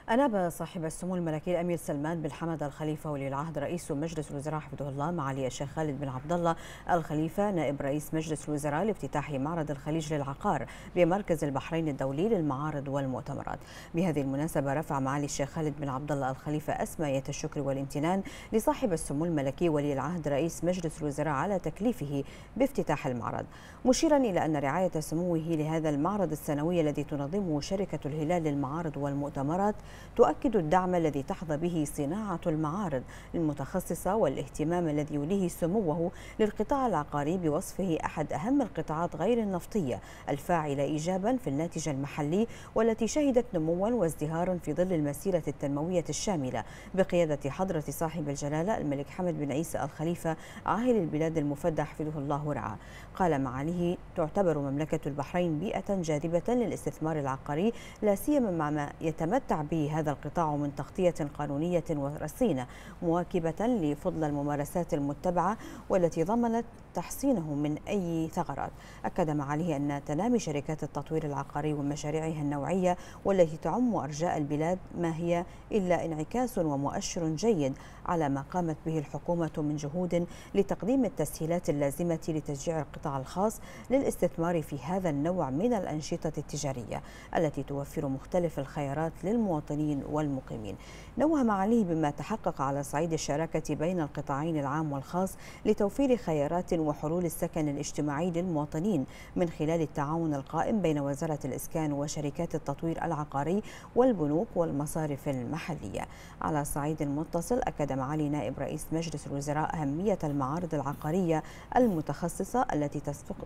أناب صاحب السمو الملكي الأمير سلمان بن حمد الخليفة ولي العهد رئيس مجلس الوزراء حفظه الله معالي الشيخ خالد بن عبد الله الخليفة نائب رئيس مجلس الوزراء لافتتاح معرض الخليج للعقار بمركز البحرين الدولي للمعارض والمؤتمرات. بهذه المناسبة رفع معالي الشيخ خالد بن عبد الله الخليفة أسماية الشكر والامتنان لصاحب السمو الملكي ولي العهد رئيس مجلس الوزراء على تكليفه بافتتاح المعرض، مشيرا إلى أن رعاية سموه لهذا المعرض السنوي الذي تنظمه شركة الهلال للمعارض والمؤتمرات تؤكد الدعم الذي تحظى به صناعة المعارض المتخصصة والاهتمام الذي يوليه سموه للقطاع العقاري بوصفه أحد أهم القطاعات غير النفطية الفاعلة إيجابا في الناتج المحلي، والتي شهدت نموا وازدهارا في ظل المسيرة التنموية الشاملة بقيادة حضرة صاحب الجلالة الملك حمد بن عيسى الخليفة عاهل البلاد المفدى حفظه الله ورعاه. قال معاليه: تعتبر مملكة البحرين بيئة جاذبة للاستثمار العقاري، لا سيما مع ما يتمتع به هذا القطاع من تغطية قانونية ورصينة مواكبة لفضل الممارسات المتبعة والتي ضمنت تحصينه من أي ثغرات. أكد معاليه أن تنامي شركات التطوير العقاري ومشاريعها النوعية والتي تعم أرجاء البلاد ما هي إلا انعكاس ومؤشر جيد على ما قامت به الحكومة من جهود لتقديم التسهيلات اللازمة لتشجيع القطاع الخاص للاستثمار في هذا النوع من الأنشطة التجارية التي توفر مختلف الخيارات للمواطنين والمقيمين. نوه معاليه بما تحقق على صعيد الشراكة بين القطاعين العام والخاص لتوفير خيارات وحلول السكن الاجتماعي للمواطنين من خلال التعاون القائم بين وزارة الإسكان وشركات التطوير العقاري والبنوك والمصارف المحلية. على صعيد متصل، أكد معالي نائب رئيس مجلس الوزراء أهمية المعارض العقارية المتخصصة التي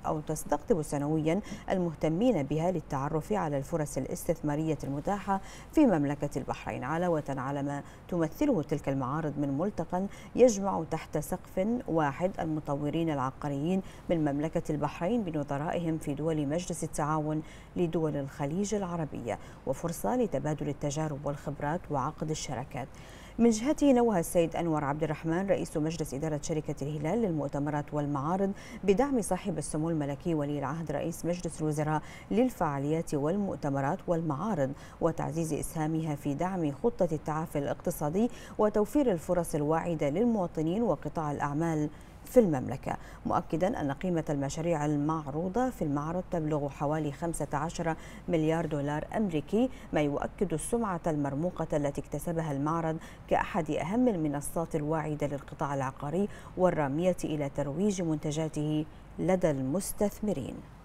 تستقطب سنويا المهتمين بها للتعرف على الفرص الاستثمارية المتاحة في مملكة البحرين، علاوة على ما تمثله تلك المعارض من ملتقى يجمع تحت سقف واحد المطورين العقاريين من مملكة البحرين بنظرائهم في دول مجلس التعاون لدول الخليج العربية، وفرصة لتبادل التجارب والخبرات وعقد الشراكات. من جهته، نوه السيد أنور عبد الرحمن رئيس مجلس إدارة شركة الهلال للمؤتمرات والمعارض بدعم صاحب السمو الملكي ولي العهد رئيس مجلس الوزراء للفعاليات والمؤتمرات والمعارض وتعزيز إسهامها في دعم خطة التعافي الاقتصادي وتوفير الفرص الواعدة للمواطنين وقطاع الأعمال في المملكة، مؤكدا أن قيمة المشاريع المعروضة في المعرض تبلغ حوالي 15 مليار دولار أمريكي، ما يؤكد السمعة المرموقة التي اكتسبها المعرض كأحد أهم المنصات الواعدة للقطاع العقاري والرامية إلى ترويج منتجاته لدى المستثمرين.